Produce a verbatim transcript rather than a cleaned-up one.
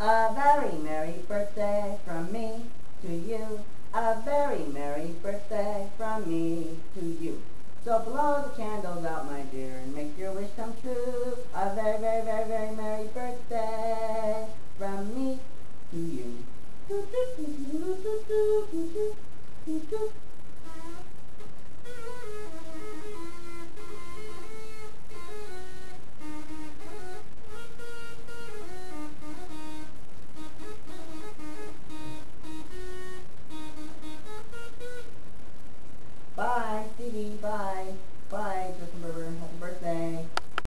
A very merry birthday from me to you. A very merry birthday from me to you. So blow the candles out, my dear, and make your wish come true. A very, very, very, very merry birthday from me to you.